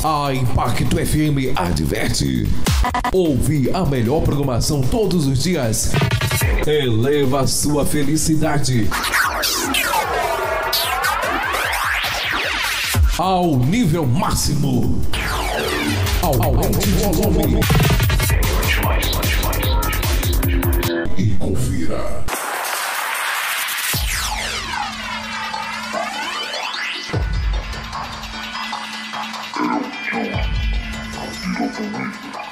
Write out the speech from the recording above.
A Impacto FM adverte. Ouvir a melhor programação todos os dias eleva a sua felicidade ao nível máximo. Aumente o volume e confira. Diretamente